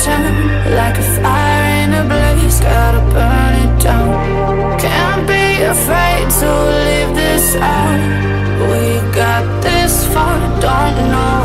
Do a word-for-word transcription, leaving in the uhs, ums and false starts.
passion, like a fire in a blaze, gotta burn it down. Can't be afraid to leave this out. We got this far, don't know